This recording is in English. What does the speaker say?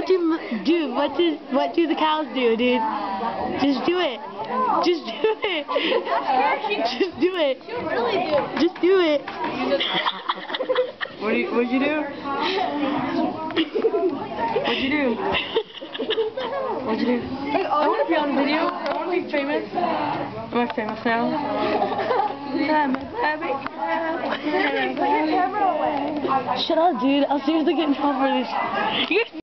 dude, what do the cows do, dude? Just do it. Just do it. Just do it. Just do it. What'd you do? What'd you do? What'd you do? I want to be on video. I want to be famous. Am I famous now? Put your camera away. Shut up, dude. I'll seriously get in trouble for this.